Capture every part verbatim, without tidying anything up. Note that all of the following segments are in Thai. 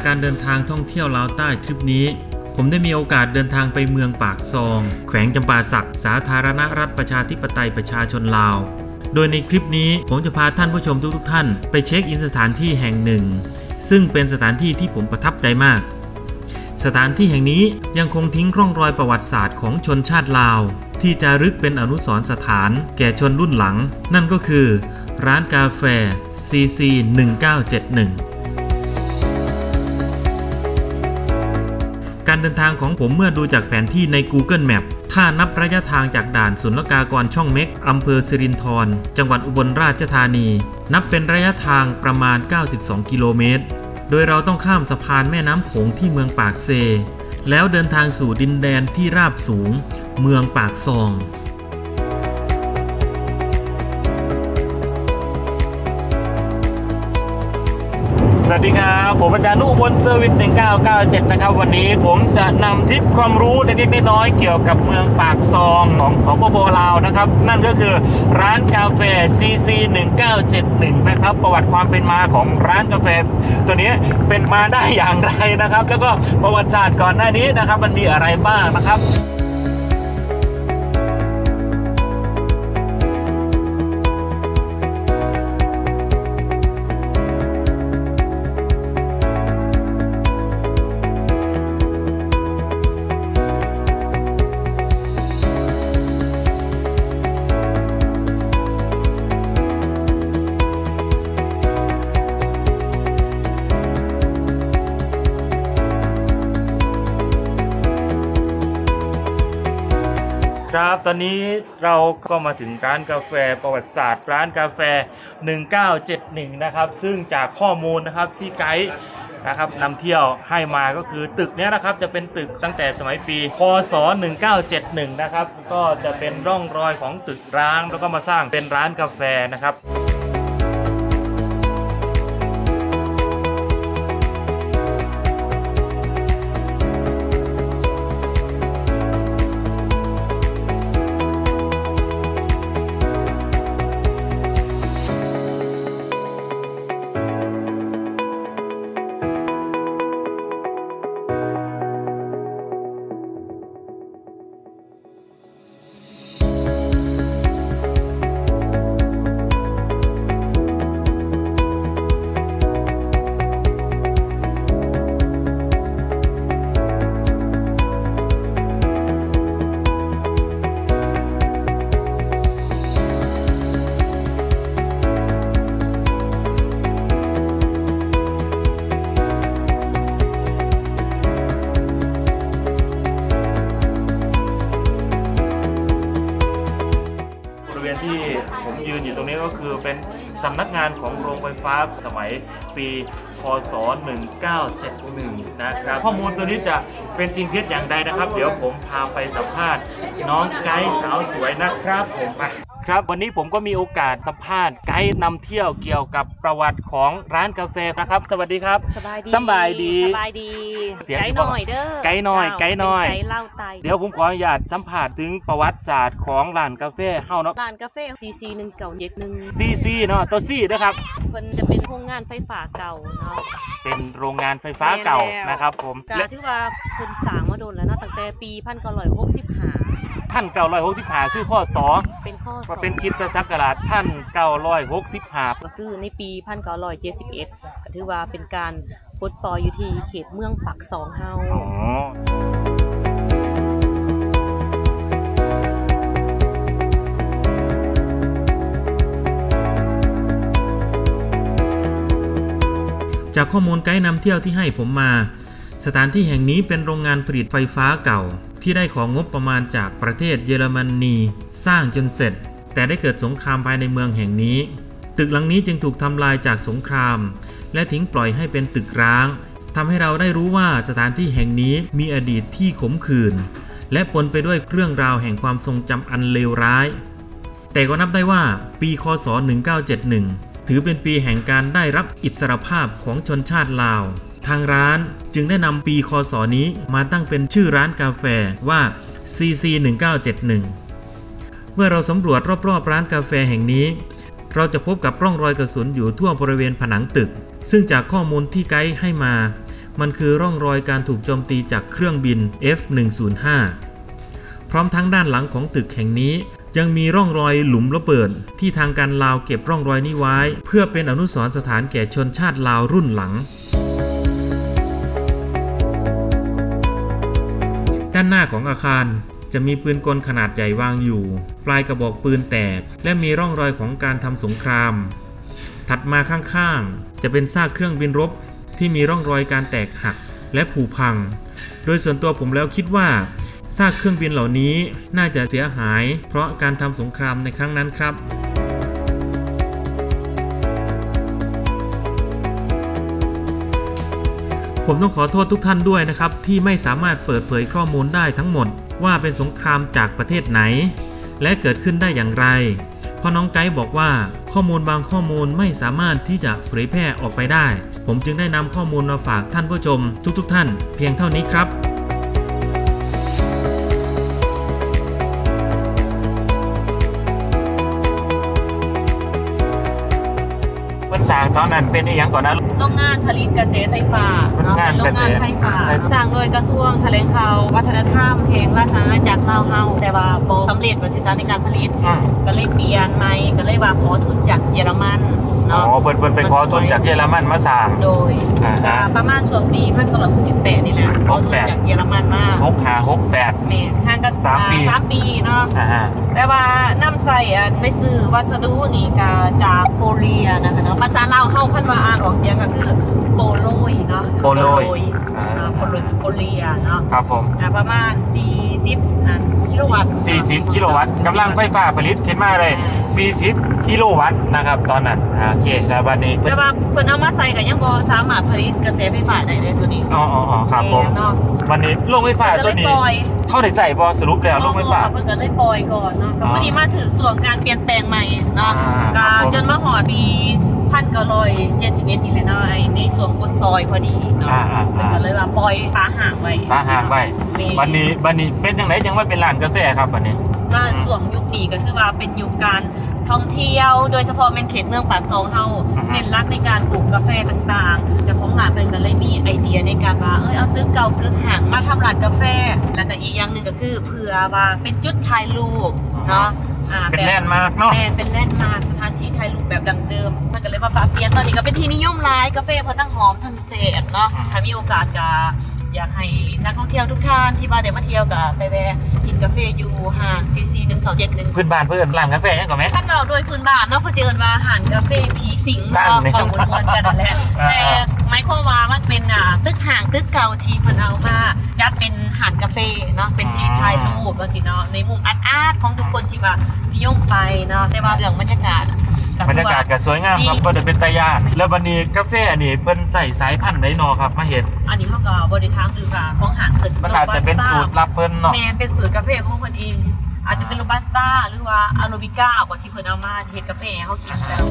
การเดินทางท่องเที่ยวลาวใต้ทริปนี้ผมได้มีโอกาสเดินทางไปเมืองปากซองแขวงจำปาสักสาธารณรัฐประชาธิปไตยประชาชนลาวโดยในคลิปนี้ผมจะพาท่านผู้ชมทุกๆท่านไปเช็คอินสถานที่แห่งหนึ่งซึ่งเป็นสถานที่ที่ผมประทับใจมากสถานที่แห่งนี้ยังคงทิ้งร่องรอยประวัติศาสตร์ของชนชาติลาวที่จะรึกเป็นอนุสรณ์สถานแก่ชนรุ่นหลังนั่นก็คือร้านกาแฟ ซี ซี หนึ่งเก้าเจ็ดหนึ่ง การเดินทางของผมเมื่อดูจากแผนที่ใน Google Map ถ้านับระยะทางจากด่านศุลกากรช่องเม็กอำเภอสิรินธรจังหวัดอุบลราชธานีนับเป็นระยะทางประมาณเก้าสิบสองกิโลเมตรโดยเราต้องข้ามสะพานแม่น้ำโขงที่เมืองปากเซแล้วเดินทางสู่ดินแดนที่ราบสูงเมืองปากซองสวัสดีครับผมอาจารย์นุบลเซอร์วิสหนึ่งเก้าเก้าเจ็ดนะครับวันนี้ผมจะนำทิปความรู้เล็กๆน้อยๆเกี่ยวกับเมืองปากซองของสปป.ลาวนะครับนั่นก็คือร้านกาแฟ ซี ซี หนึ่งเก้าเจ็ดหนึ่ง นะครับประวัติความเป็นมาของร้านกาแฟตัวนี้เป็นมาได้อย่างไรนะครับแล้วก็ประวัติศาสตร์ก่อนหน้านี้นะครับมันมีอะไรบ้างนะครับครับตอนนี้เราก็มาถึงร้านกาแฟประวัติศาสตร์ร้านกาแฟหนึ่งเก้าเจ็ดหนึ่งนะครับซึ่งจากข้อมูลนะครับที่ไกด์นะครับนำเที่ยวให้มาก็คือตึกนี้นะครับจะเป็นตึกตั้งแต่สมัยปีค.ศ. หนึ่งเก้าเจ็ดหนึ่งนะครับก็จะเป็นร่องรอยของตึกร้างแล้วก็มาสร้างเป็นร้านกาแฟนะครับที่ผมยืนอยู่ตรงนี้ก็คือเป็นสำนักงานของโรงไฟฟ้าสมัยปีค.ศ. หนึ่งเก้าเจ็ดหนึ่งนะครับข้อมูลตัวนี้จะเป็นจริงเท็จอย่างใดนะครับเดี๋ยวผมพาไปสัมภาษณ์น้องไกด์สาวสวยนะครับผมไปครับวันนี้ผมก็มีโอกาสสัมภาษณ์ไกด์นำเที่ยวเกี่ยวกับประวัติของร้านกาแฟนะครับสวัสดีครับสบายดีสบายดีสบายดีไกด์หน่อยเด้อไกด์หน่อยไกด์หน่อยไกด์เล่าไตเดี๋ยวผมขออนุญาตสัมภาษณ์ถึงประวัติศาสตร์ของร้านกาแฟเฮาเนาะร้านกาแฟ ซี ซี หนึ่งเก้าเจ็ดหนึ่งซี ซี เนาะตัว ซี นะครับเพิ่นจะเป็นโรงงานไฟฟ้าเก่าเนาะเป็นโรงงานไฟฟ้าเก่านะครับผมและที่ว่าเพิ่นสร้างมาโดนแล้วเนาะตั้งแต่ปีหนึ่งพันเก้าร้อยหกสิบห้าหนึ่งพันเก้าร้อยหกสิบห้าคือข้อสอเป็นข้อสอเป็นคริสตศักราชหนึ่งพันเก้าร้อยหกสิบห้าก็คือในปีหนึ่งพันเก้าร้อยเจ็ดสิบเอ็ดก็ถือว่าเป็นการปลดปล่อยอยู่ที่เขตเมืองปากซองเฮาอ๋อจากข้อมูลไกด์นำเที่ยวที่ให้ผมมาสถานที่แห่งนี้เป็นโรงงานผลิตไฟฟ้าเก่าที่ได้ของงบประมาณจากประเทศเยอรมนีสร้างจนเสร็จแต่ได้เกิดสงครามภายในเมืองแห่งนี้ตึกหลังนี้จึงถูกทำลายจากสงครามและทิ้งปล่อยให้เป็นตึกร้างทำให้เราได้รู้ว่าสถานที่แห่งนี้มีอดีตที่ขมขื่นและปนไปด้วยเรื่องราวแห่งความทรงจำอันเลวร้ายแต่ก็นับได้ว่าปีค.ศ. หนึ่งเก้าเจ็ดหนึ่งถือเป็นปีแห่งการได้รับอิสรภาพของชนชาติลาวทางร้านจึงได้นำปีค.ศ. นี้มาตั้งเป็นชื่อร้านกาแฟว่า ซี ซี หนึ่งเก้าเจ็ดหนึ่ง เมื่อเราสำรวจรอบๆร้านกาแฟแห่งนี้เราจะพบกับร่องรอยกระสุนอยู่ทั่วบริเวณผนังตึกซึ่งจากข้อมูลที่ไกด์ให้มามันคือร่องรอยการถูกโจมตีจากเครื่องบิน เอฟ หนึ่งศูนย์ห้า พร้อมทั้งด้านหลังของตึกแห่งนี้ยังมีร่องรอยหลุมระเบิดที่ทางการลาวเก็บร่องรอยนี้ไว้เพื่อเป็นอนุสรณ์สถานแก่ชนชาติลาวรุ่นหลังด้านหน้าของอาคารจะมีปืนกลขนาดใหญ่วางอยู่ปลายกระบอกปืนแตกและมีร่องรอยของการทำสงครามถัดมาข้างๆจะเป็นซากเครื่องบินรบที่มีร่องรอยการแตกหักและผุพังโดยส่วนตัวผมแล้วคิดว่าซากเครื่องบินเหล่านี้น่าจะเสียหายเพราะการทำสงครามในครั้งนั้นครับผมต้องขอโทษทุกท่านด้วยนะครับที่ไม่สามารถเปิดเผยข้อมูลได้ทั้งหมดว่าเป็นสงครามจากประเทศไหนและเกิดขึ้นได้อย่างไรเพราะน้องไกด์บอกว่าข้อมูลบางข้อมูลไม่สามารถที่จะเผยแพร่ออกไปได้ผมจึงได้นำข้อมูลมาฝากท่านผู้ชมทุกๆท่านเพียงเท่านี้ครับสร้างตอนนั้นเป็นอย่างก่อนนะโรงงานผลิตกระแสไฟฟ้าเนาะเป็นโรงงานไฟฟ้าสร้างโดยกระทรวงแถลงข่าววัฒนธรรมแห่งราชอาณาจักรลาวเฮาแต่ว่าบ่สำเร็จประสิทธิภาพในการผลิตก็เลยเปลี่ยนใหม่ก็เลยว่าขอทุนจากเยอรมันเนาะอ๋อเพิ่นๆไปขอทุนจากเยอรมันมาสร้างโดยประมาณช่วงปีหนึ่งพันเก้าร้อยหกสิบแปดนี่แหละขอทุนจากเยอรมันมาหกสิบห้า หกสิบแปดแม่ห่างกันสามปีสามปีเนาะแต่ว่านำใจไปซื้อวัสดุนี่ก็จากโปเลียนะคะเนาะภาษาลาวเฮาคันว่าอ่านออกเสียงก็คือโปโลยเนาะโปโลยอ่าโปโลยคือโปเลียเนาะครับผมอ่าประมาณสี่สิบกิโลวัตต์สี่สิบกิโลวัตต์กำลังไฟฟ้าผลิตขึ้นมาเลยสี่สิบกิโลวัตต์นะครับตอนนั้นโอเคแล้ววันนี้แต่ว่าเพิ่นเอามาใส่ก็ยังบ่สามารถผลิตกระแสไฟฟ้าได้เลยตัวนี้อ๋อๆครับผมวันนี้โรงไฟฟ้าตัวนี้เข้าได้ใส่บ่สรุปแล้วโรงไฟฟ้าเพิ่นก็เลยปล่อยก่อนเนาะก็พอดีมาถึงส่วนการเปลี่ยนแปลงใหม่เนาะก็จนมาฮอดปีหนึ่งพันเก้าร้อยเจ็ดสิบเอ็ดนี่แหละเนาะไอ้ในช่วงปลดปล่อยพอดีเนาะมันก็เลยว่าปล่อยปลาห่างไว้ปลาห่างไว้วันนี้วันนี้เป็นจังได๋จังว่าเป็นร้านกาแฟครับวันนี้ก็ช่วงยุคนี้ก็คือว่าเป็นยุคการท่องเที่ยวโดยเฉพาะเป็นเขตเมืองปากซองเฮาเน้นรักในการปลูกกาแฟต่างๆเจ้าของร้านเพิ่นก็เลยมีไอเดียในการว่าเอ้ยเอาตึกเก่าตึกห่างมาทำร้านกาแฟแล้วก็อีกอย่างนึงก็คือเผื่อว่าเป็นจุดถ่ายรูปเนาะเป็นแลนด์มาร์คเนาะเป็นแลนด์มาร์คสถานที่ถ่ายรูปแบบดังเดิมมันก็เลยว่าปรับเปลี่ยนตอนนี้ก็เป็นที่นิยมหลายกาแฟเพิ่นทั้งหอมทั้งแซ่บเนาะถ้ามีโอกาสก็อยากให้นักท่องเที่ยวทุกท่านที่มาเดี๋ยวมาเที่ยวก็ไปแวะกินกาแฟอยู่ห้าง ซี ซี หนึ่ง สอง เจ็ด หนึ่งพื้นบ้านเพิ่นร้านกาแฟยังก่อนมั้ยถ้าเราโดยพื้นบ้านเนาะเพิ่นสิเอิ้นว่าห้างกาแฟผีสิงเนาะของมวลกันนั่นแหละแต่หมายความว่ามันเป็นอ่าตึกห้างตึกเก่าที่เพิ่นเอามาจัดเป็นห้างกาแฟเนาะเป็นที่ถ่ายรูปว่าสิเนาะในมุมอาร์ตๆของทุกคนที่ว่านิยมไปเนาะแต่ว่าเรื่องบรรยากาศบรรยากาศก็สวยงามครับบ่ได้เป็นตาย่านแล้วบัดนี้กาแฟอันนี้เพิ่นใส่สายพันธุ์ใดเนาะครับมาเฮ็ดอันนี้เฮาก็บ่ได้ถามคือว่าของห้างเพิ่นมันอาจจะเป็นสูตรลับเพิ่นเนาะแม่เป็นสูตรกาแฟของเพิ่นเองอาจจะเป็นโรบัสต้าหรือว่าอาราบิก้าบ่ที่เพิ่นเอามาเฮ็ดกาแฟให้เฮากินแล้ว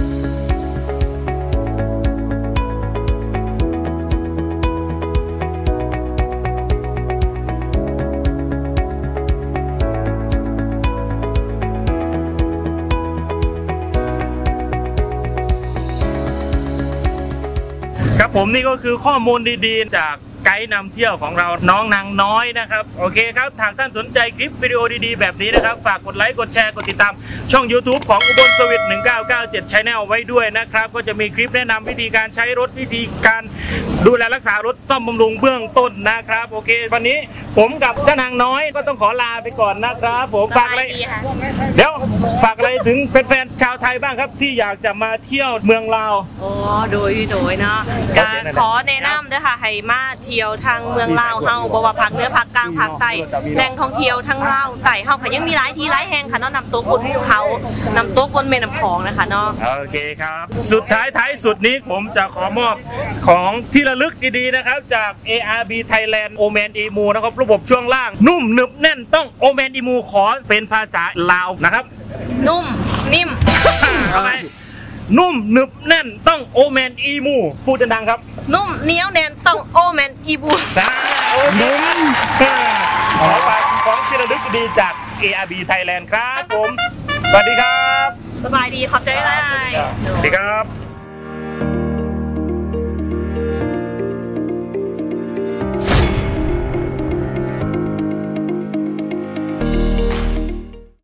ครับผมนี่ก็คือข้อมูลดีๆจากไกด์นำเที่ยวของเราน้องนางน้อยนะครับโอเคครับหากท่านสนใจคลิปวิดีโอดีๆแบบนี้นะครับฝากกดไลค์กดแชร์กดติดตามช่อง YouTube ของอุบลสวิทหนึ่งเก้าเก้าเจ็ด Channel ไว้ด้วยนะครับก็จะมีคลิปแนะนำวิธีการใช้รถวิธีการดูแลรักษารถซ่อมบำรุงเบื้องต้นนะครับโอเควันนี้ผมกับเจ้านางน้อยก็ต้องขอลาไปก่อนนะครับผมฝากอะไรเดี๋ยวฝากอะไรถึงแฟนๆชาวไทยบ้างครับที่อยากจะมาเที่ยวเมืองลาวอ๋อโดยโดยเนาะการขอแนะนำด้วยค่ะให้มาเที่ยวทางเมืองลาวเฮาบ่ว่าภาคเหนือภาคกลางภาคใต้แหล่งท่องเที่ยวทั้งลาวใต้เฮาค่ะยังมีหลายที่หลายแห่งค่ะเนาะนำตกบนภูเขานำตกบนแม่น้ำคลองนะคะเนาะโอเคครับสุดท้ายท้ายสุดนี้ผมจะขอมอบของที่ระลึกดีๆนะครับจาก เอ อาร์ บี Thailand Oman Emu นะครับระบบช่วงล่างนุ่มหนึบแน่นต้อง Oman Emu ขอเป็นภาษาลาวนะครับนุ่มนิ่มนุ่มหนึบแน่นต้องโอแมนอีมูพูดดังๆครับนุ่มเหนียวแน่นต้องโอแมนอีมูนุ่มขอฝากของที่ระลึกดีจาก เอ อาร์ บี Thailand ครับผมสวัสดีครับสบายดีขอบใจได้สวัสดีครับ